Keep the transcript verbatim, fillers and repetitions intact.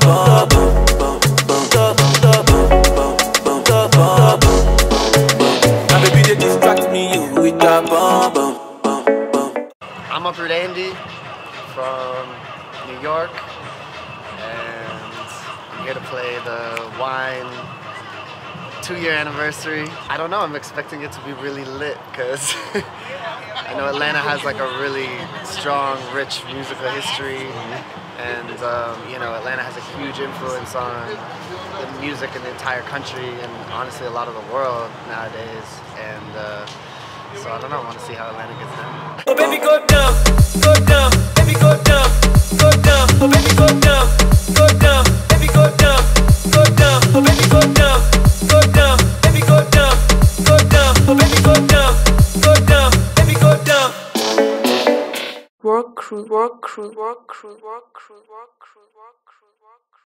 And baby, they distract me you with that bum bum. I'm Uproot Andy from New York, and I'm here to play the Whine two-year anniversary. I don't know, I'm expecting it to be really lit because I know Atlanta has like a really strong, rich musical history, and um, you know, Atlanta has a huge influence on the music in the entire country and honestly a lot of the world nowadays. And uh, so I don't know, I want to see how Atlanta gets down. Oh baby, go down, go down, baby, go down, go down, oh baby, go down, go down, baby, go down, go down, oh baby, go down, go down, baby, go down, go down, oh baby, go down, go down, baby, go down. Work crew, work crew, work crew, work crew, work crew, work crew, work crew.